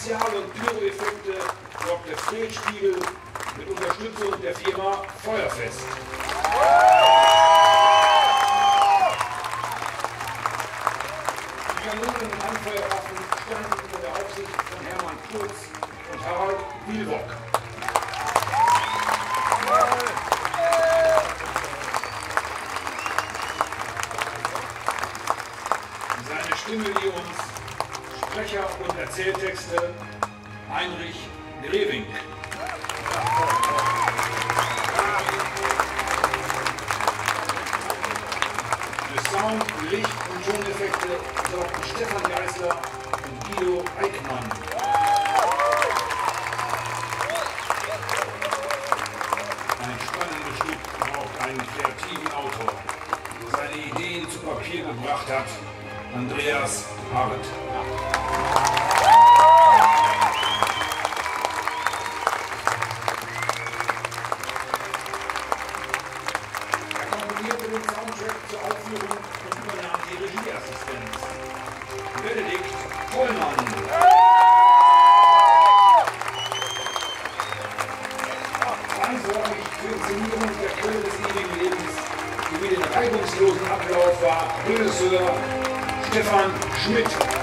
Spezial- und Pyro-Effekte sorgt der Fred-Spiegel mit Unterstützung der Firma Feuerfest. Die Kanonen und Anfeuerwaffen standen unter der Aufsicht von Hermann Kurz und Harald Wilwock. Seine Stimme wie uns Sprecher und Erzähltexte Heinrich Grewing. Für Sound, Licht und Toneffekte sorgten Stefan Geisler und Guido Eickmann. Ein spannendes Stück braucht einen kreativen Autor, der seine Ideen zu Papier gebracht hat. Andreas Hart. Er komponierte den Soundtrack zur Aufführung und übernahm die Regieassistenz. Benedikt Vollmann. Verantwortlich für Inszenierung der Quelle des ewigen Lebens sowie den reibungslosen Ablauf war Regisseur Stefan Schmidt.